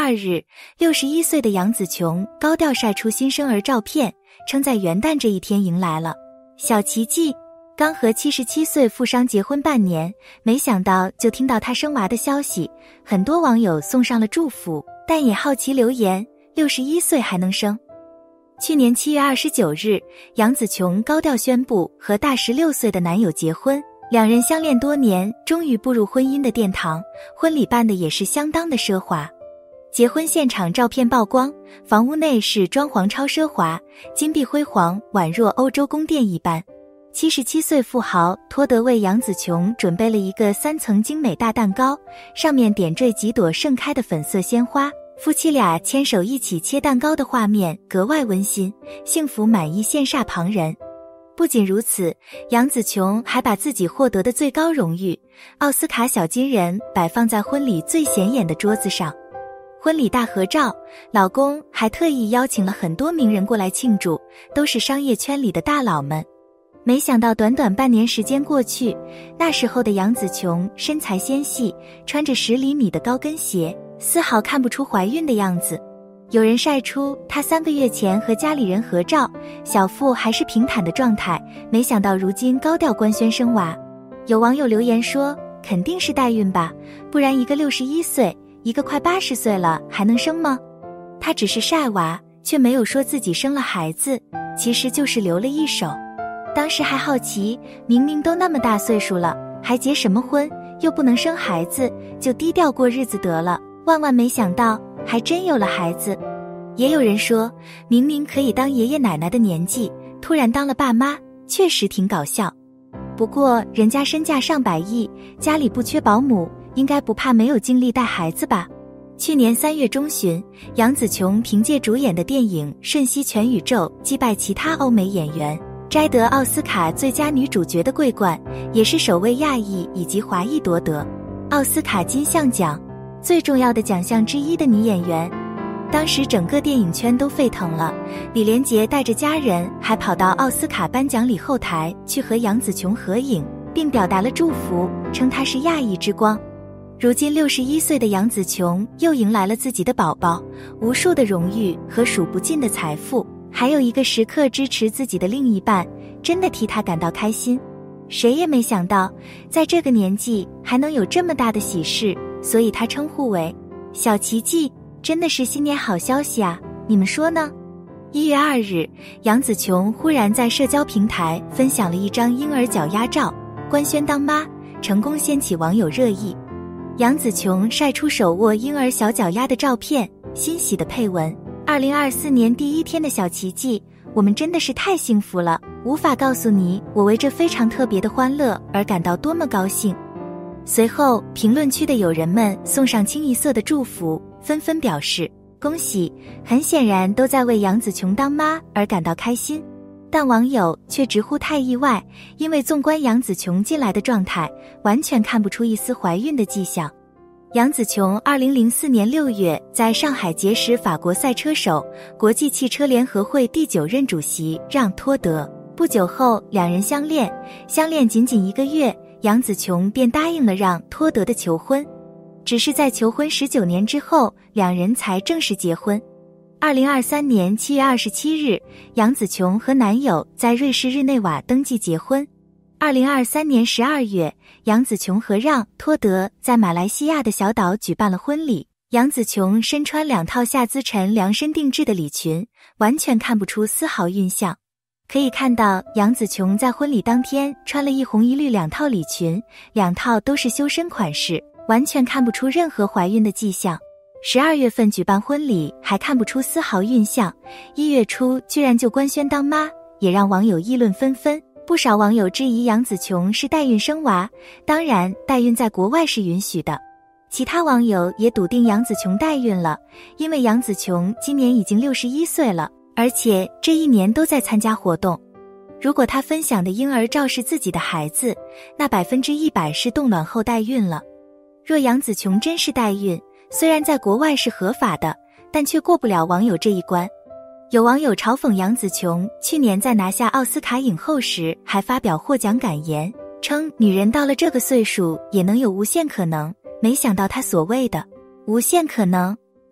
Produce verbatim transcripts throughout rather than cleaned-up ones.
二日，六十一岁的杨紫琼高调晒出新生儿照片，称在元旦这一天迎来了小奇迹。刚和七十七岁富商结婚半年，没想到就听到他生娃的消息，很多网友送上了祝福，但也好奇留言，六十一岁还能生？去年七月二十九日，杨紫琼高调宣布和大十六岁的男友结婚，两人相恋多年，终于步入婚姻的殿堂，婚礼办的也是相当的奢华。结婚现场照片曝光，房屋内是装潢超奢华，金碧辉煌，宛若欧洲宫殿一般。七十七岁富豪托德为杨紫琼准备了一个三层精美大蛋糕，上面点缀几朵盛开的粉色鲜花，夫妻俩牵手一起切蛋糕的画面格外温馨，幸福满意羡煞旁人。不仅如此，杨紫琼还把自己获得的最高荣誉奥斯卡小金人摆放在婚礼最显眼的桌子上。婚礼大合照，老公还特意邀请了很多名人过来庆祝，都是商业圈里的大佬们。没想到短短半年时间过去，那时候的杨紫琼身材纤细，穿着十厘米的高跟鞋，丝毫看不出怀孕的样子。有人晒出她三个月前和家里人合照，小腹还是平坦的状态，没想到如今高调官宣生娃。有网友留言说，肯定是代孕吧，不然一个六十一岁，一个快八十岁了还能生吗？她只是晒娃，却没有说自己生了孩子，其实就是留了一手。当时还好奇，明明都那么大岁数了，还结什么婚，又不能生孩子，就低调过日子得了，万万没想到还真有了孩子。也有人说，明明可以当爷爷奶奶的年纪，突然当了爸妈，确实挺搞笑。不过人家身价上百亿，家里不缺保姆，应该不怕没有精力带孩子吧。去年三月中旬，杨紫琼凭借主演的电影《瞬息全宇宙》击败其他欧美演员，摘得奥斯卡最佳女主角的桂冠，也是首位亚裔以及华裔夺得奥斯卡金像奖最重要的奖项之一的女演员。当时整个电影圈都沸腾了，李连杰带着家人还跑到奥斯卡颁奖礼后台去和杨紫琼合影，并表达了祝福，称她是亚裔之光。如今六十一岁的杨紫琼又迎来了自己的宝宝，无数的荣誉和数不尽的财富，还有一个时刻支持自己的另一半，真的替她感到开心。谁也没想到，在这个年纪还能有这么大的喜事，所以她称呼为小奇迹，真的是新年好消息啊，你们说呢？一月二日，杨紫琼忽然在社交平台分享了一张婴儿脚丫照，官宣当妈，成功掀起网友热议。杨紫琼晒出手握婴儿小脚丫的照片，欣喜的配文，二零二四年第一天的小奇迹，我们真的是太幸福了，无法告诉你我为这非常特别的欢乐而感到多么高兴。随后评论区的友人们送上清一色的祝福，纷纷表示恭喜，很显然都在为杨紫琼当妈而感到开心。但网友却直呼太意外，因为纵观杨紫琼近来的状态，完全看不出一丝怀孕的迹象。杨紫琼二零零四年六月在上海结识法国赛车手、国际汽车联合会第九任主席让·托德，不久后两人相恋，相恋仅仅一个月，杨紫琼便答应了让·托德的求婚。只是在求婚十九年之后，两人才正式结婚。二零二三年七月二十七日，杨紫琼和男友在瑞士日内瓦登记结婚。二零二三年十二月，杨紫琼和让·托德在马来西亚的小岛举办了婚礼。杨紫琼身穿两套夏姿陈量身定制的礼裙，完全看不出丝毫孕相。可以看到杨紫琼在婚礼当天穿了一红一绿两套礼裙，两套都是修身款式，完全看不出任何怀孕的迹象。十二月份举办婚礼还看不出丝毫孕相，一月初居然就官宣当妈，也让网友议论纷纷。不少网友质疑杨紫琼是代孕生娃，当然代孕在国外是允许的。其他网友也笃定杨紫琼代孕了，因为杨紫琼今年已经六十一岁了，而且这一年都在参加活动。如果她分享的婴儿照是自己的孩子，那百分之一百是冻卵后代孕了。若杨紫琼真是代孕，虽然在国外是合法的，但却过不了网友这一关。有网友嘲讽杨紫琼去年在拿下奥斯卡影后时还发表获奖感言，称女人到了这个岁数也能有无限可能，没想到她所谓的无限可能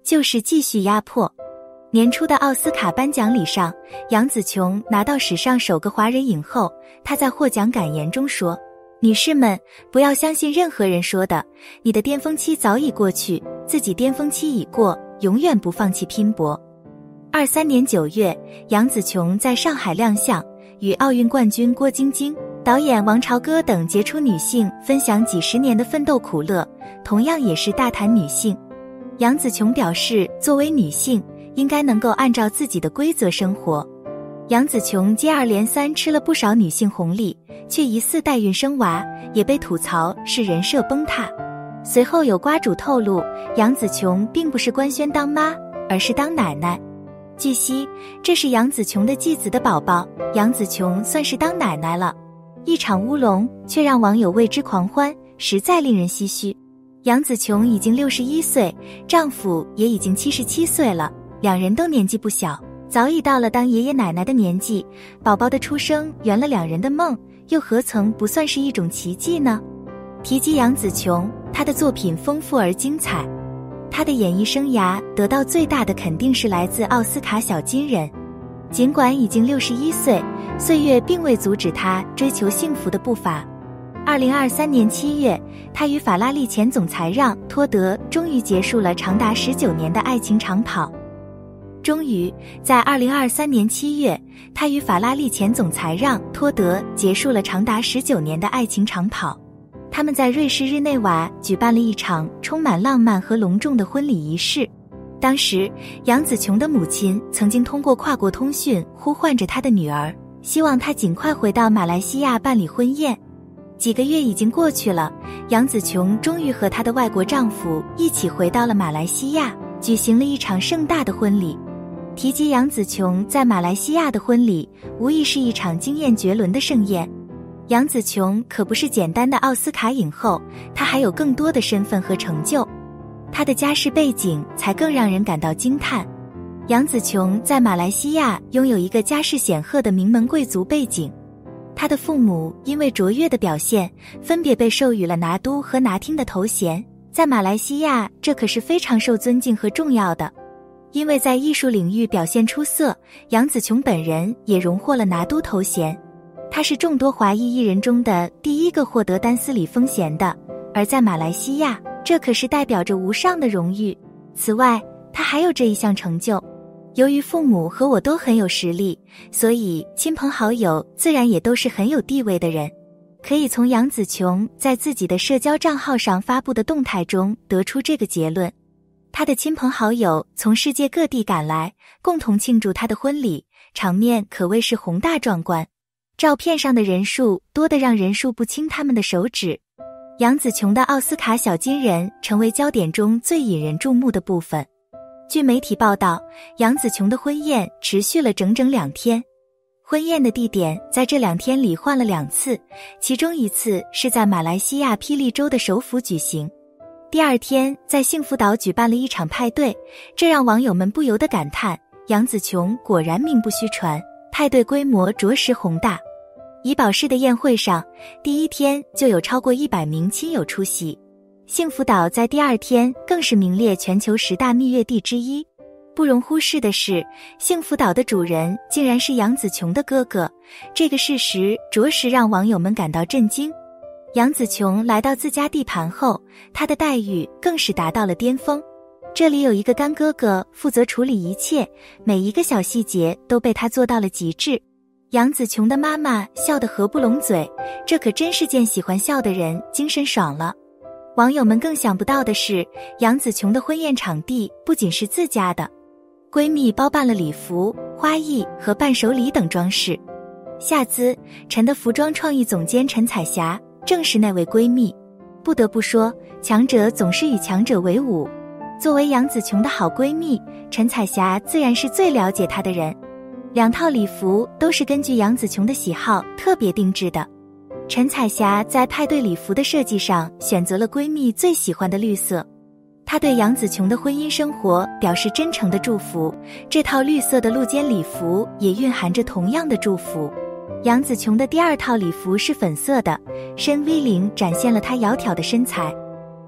就是继续压迫。年初的奥斯卡颁奖礼上，杨紫琼拿到史上首个华人影后。她在获奖感言中说：女士们，不要相信任何人说的，你的巅峰期早已过去，自己巅峰期已过，永远不放弃拼搏。二三年九月，杨紫琼在上海亮相，与奥运冠军郭晶晶、导演王朝歌等杰出女性分享几十年的奋斗苦乐，同样也是大谈女性。杨紫琼表示，作为女性，应该能够按照自己的规则生活。杨紫琼接二连三吃了不少女性红利，却疑似代孕生娃，也被吐槽是人设崩塌。随后有瓜主透露，杨紫琼并不是官宣当妈，而是当奶奶。据悉，这是杨紫琼的继子的宝宝，杨紫琼算是当奶奶了。一场乌龙，却让网友为之狂欢，实在令人唏嘘。杨紫琼已经六十一岁，丈夫也已经七十七岁了，两人都年纪不小，早已到了当爷爷奶奶的年纪。宝宝的出生圆了两人的梦，又何曾不算是一种奇迹呢？提及杨紫琼，她的作品丰富而精彩。她的演艺生涯得到最大的肯定是来自奥斯卡小金人。尽管已经六十一岁，岁月并未阻止她追求幸福的步伐。二零二三年七月，她与法拉利前总裁让·托德终于结束了长达十九年的爱情长跑。终于，在二零二三年七月，她与法拉利前总裁让·托德结束了长达十九年的爱情长跑。他们在瑞士日内瓦举办了一场充满浪漫和隆重的婚礼仪式。当时，杨紫琼的母亲曾经通过跨国通讯呼唤着她的女儿，希望她尽快回到马来西亚办理婚宴。几个月已经过去了，杨紫琼终于和她的外国丈夫一起回到了马来西亚，举行了一场盛大的婚礼。提及杨紫琼在马来西亚的婚礼，无疑是一场惊艳绝伦的盛宴。杨紫琼可不是简单的奥斯卡影后，她还有更多的身份和成就。她的家世背景才更让人感到惊叹。杨紫琼在马来西亚拥有一个家世显赫的名门贵族背景，她的父母因为卓越的表现，分别被授予了拿督和拿厅的头衔，在马来西亚这可是非常受尊敬和重要的。因为在艺术领域表现出色，杨紫琼本人也荣获了拿督头衔。她是众多华裔艺人中的第一个获得丹斯里风衔的，而在马来西亚，这可是代表着无上的荣誉。此外，她还有这一项成就。由于父母和我都很有实力，所以亲朋好友自然也都是很有地位的人。可以从杨紫琼在自己的社交账号上发布的动态中得出这个结论。她的亲朋好友从世界各地赶来，共同庆祝她的婚礼，场面可谓是宏大壮观。照片上的人数多得让人数不清他们的手指。杨紫琼的奥斯卡小金人成为焦点中最引人注目的部分。据媒体报道，杨紫琼的婚宴持续了整整两天。婚宴的地点在这两天里换了两次，其中一次是在马来西亚霹雳州的首府举行。第二天在幸福岛举办了一场派对，这让网友们不由得感叹，杨紫琼果然名不虚传，派对规模着实宏大。怡保市的宴会上，第一天就有超过一百名亲友出席。幸福岛在第二天更是名列全球十大蜜月地之一。不容忽视的是，幸福岛的主人竟然是杨紫琼的哥哥，这个事实着实让网友们感到震惊。杨紫琼来到自家地盘后，她的待遇更是达到了巅峰。这里有一个干哥哥负责处理一切，每一个小细节都被他做到了极致。杨紫琼的妈妈笑得合不拢嘴，这可真是件喜欢笑的人精神爽了。网友们更想不到的是，杨紫琼的婚宴场地不仅是自家的，闺蜜包办了礼服、花艺和伴手礼等装饰。夏姿，陈的服装创意总监陈彩霞正是那位闺蜜。不得不说，强者总是与强者为伍。作为杨紫琼的好闺蜜，陈彩霞自然是最了解她的人。两套礼服都是根据杨紫琼的喜好特别定制的。陈彩霞在派对礼服的设计上选择了闺蜜最喜欢的绿色。她对杨紫琼的婚姻生活表示真诚的祝福，这套绿色的露肩礼服也蕴含着同样的祝福。杨紫琼的第二套礼服是粉色的，深 V 领展现了她窈窕的身材。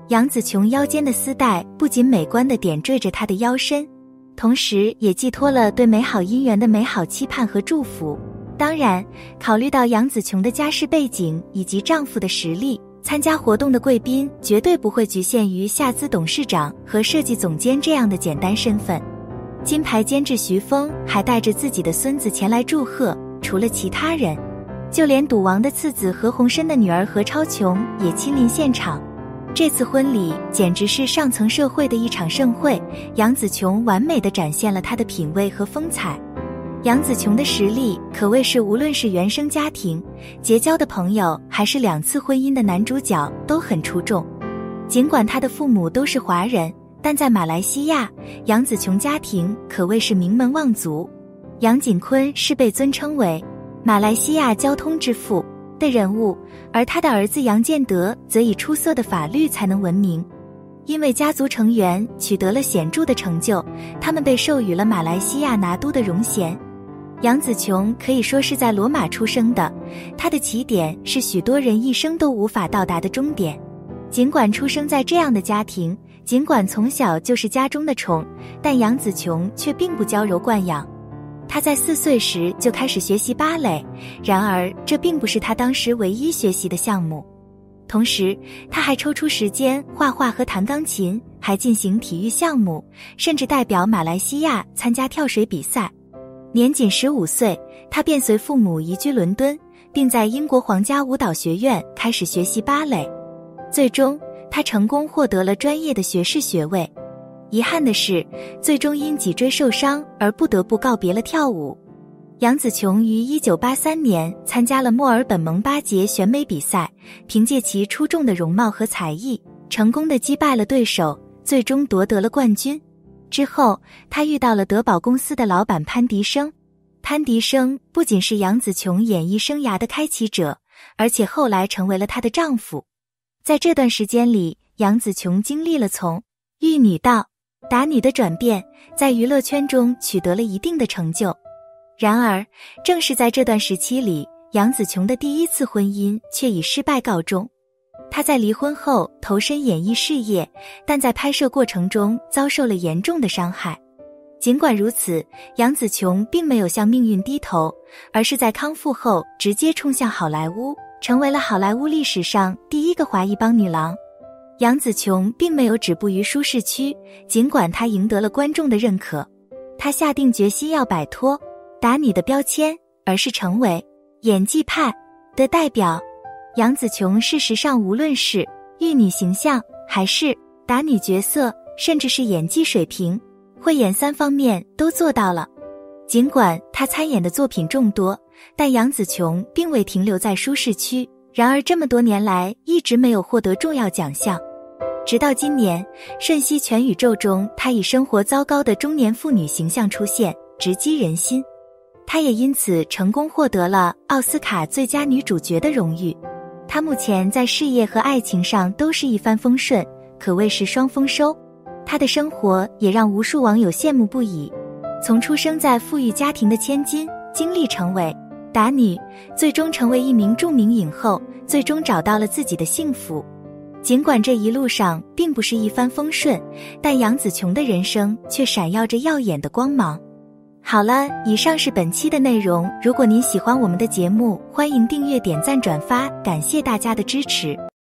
杨紫琼腰间的丝带不仅美观地点缀着她的腰身，同时也寄托了对美好姻缘的美好期盼和祝福。当然，考虑到杨紫琼的家世背景以及丈夫的实力，参加活动的贵宾绝对不会局限于夏资董事长和设计总监这样的简单身份。金牌监制徐峰还带着自己的孙子前来祝贺，除了其他人，就连赌王的次子何鸿燊的女儿何超琼也亲临现场。这次婚礼简直是上层社会的一场盛会，杨紫琼完美地展现了她的品味和风采。杨紫琼的实力可谓是无论是原生家庭、结交的朋友，还是两次婚姻的男主角都很出众。尽管她的父母都是华人，但在马来西亚，杨紫琼家庭可谓是名门望族。杨锦坤是被尊称为马来西亚交通之父的人物，而他的儿子杨建德则以出色的法律才能闻名。因为家族成员取得了显著的成就，他们被授予了马来西亚拿督的荣衔。杨紫琼可以说是在罗马出生的，她的起点是许多人一生都无法到达的终点。尽管出生在这样的家庭，尽管从小就是家中的宠，但杨紫琼却并不娇柔惯养。她在四岁时就开始学习芭蕾，然而这并不是她当时唯一学习的项目。同时，她还抽出时间画画和弹钢琴，还进行体育项目，甚至代表马来西亚参加跳水比赛。年仅十五岁，她便随父母移居伦敦，并在英国皇家舞蹈学院开始学习芭蕾。最终，她成功获得了专业的学士学位。遗憾的是，最终因脊椎受伤而不得不告别了跳舞。杨紫琼于一九八三年参加了墨尔本蒙巴节选美比赛，凭借其出众的容貌和才艺，成功地击败了对手，最终夺得了冠军。之后，她遇到了德宝公司的老板潘迪生。潘迪生不仅是杨紫琼演艺生涯的开启者，而且后来成为了她的丈夫。在这段时间里，杨紫琼经历了从玉女到打女的转变，在娱乐圈中取得了一定的成就。然而，正是在这段时期里，杨紫琼的第一次婚姻却以失败告终。她在离婚后投身演艺事业，但在拍摄过程中遭受了严重的伤害。尽管如此，杨紫琼并没有向命运低头，而是在康复后直接冲向好莱坞，成为了好莱坞历史上第一个华裔帮女郎。杨紫琼并没有止步于舒适区，尽管她赢得了观众的认可，她下定决心要摆脱打女的标签，而是成为演技派的代表。杨紫琼事实上无论是玉女形象，还是打女角色，甚至是演技水平，慧眼三方面都做到了。尽管她参演的作品众多，但杨紫琼并未停留在舒适区，然而这么多年来一直没有获得重要奖项。直到今年《瞬息全宇宙》中，她以生活糟糕的中年妇女形象出现，直击人心。她也因此成功获得了奥斯卡最佳女主角的荣誉。她目前在事业和爱情上都是一帆风顺，可谓是双丰收。她的生活也让无数网友羡慕不已。从出生在富裕家庭的千金，经历成为打女，最终成为一名著名影后，最终找到了自己的幸福。尽管这一路上并不是一帆风顺，但杨紫琼的人生却闪耀着耀眼的光芒。好了，以上是本期的内容。如果您喜欢我们的节目，欢迎订阅、点赞、转发，感谢大家的支持。